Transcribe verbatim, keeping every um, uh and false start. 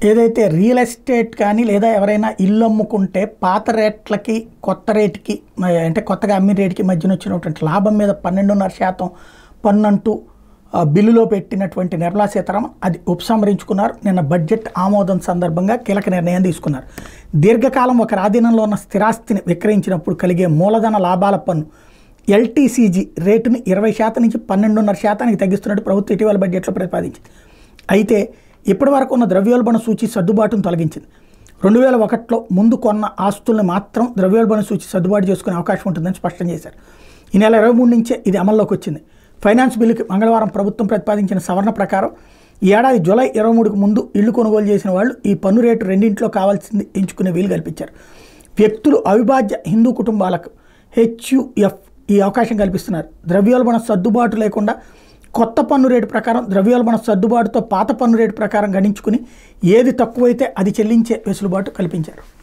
ఏదైతే real estate కానీ లేదా ఎవరైనా ఇల్లు అమ్ముకుంటే పాత రేట్లకి కొత్త రేటుకి అంటే కొత్తగా అమ్మిన రేటుకి మధ్యన వచ్చినటువంటి లాభం మీద పన్నెండున్నర శాతం పన్ను అంటూ బిల్లులో పెట్టినటువంటి నిర్మలా సీతారామన్ అది ఉపసంహరించుకున్నారు. నిన్న బడ్జెట్ ఆమోదం సందర్భంగా కీలక నిర్ణయం తీసుకున్నారు. దీర్ఘకాలం ఒకరి ఆధీనంలో ఉన్న స్థిరాస్తిని విక్రయించినప్పుడు కలిగే మూలధన లాభాల పన్ను ఎల్టీసీజీ రేటుని ఇరవై శాతం నుంచి పన్నెండున్నర శాతానికి తగ్గిస్తున్నట్టు ప్రభుత్వం ఇటీవల బడ్జెట్లో ప్రతిపాదించింది. అయితే ఇప్పటి వరకు ఉన్న ద్రవ్యోల్బణ సూచి సర్దుబాటును తొలగించింది. రెండు వేల ఒకటిలో ముందు కొన్న ఆస్తుల్ని మాత్రం ద్రవ్యోల్బణ సూచి సర్దుబాటు చేసుకునే అవకాశం ఉంటుందని స్పష్టం చేశారు. ఈ నెల ఇరవై మూడు నుంచే ఇది అమల్లోకి వచ్చింది. ఫైనాన్స్ బిల్లుకి మంగళవారం ప్రభుత్వం ప్రతిపాదించిన సవరణ ప్రకారం ఈ ఏడాది జూలై ఇరవై మూడుకు ముందు ఇళ్లు కొనుగోలు చేసిన వాళ్ళు ఈ పన్ను రేటు రెండింటిలో కావాల్సింది ఎంచుకునే వీలు కల్పించారు. వ్యక్తులు అవిభాజ్య హిందూ కుటుంబాలకు హెచ్యుఎఫ్ ఈ అవకాశం కల్పిస్తున్నారు. ద్రవ్యోల్బణ సర్దుబాటు లేకుండా కొత్త పన్ను రేటు ప్రకారం ద్రవ్యోల్బణ సర్దుబాటుతో పాత పన్ను రేటు ప్రకారం గణించుకుని ఏది తక్కువైతే అది చెల్లించే వెసులుబాటు కల్పించారు.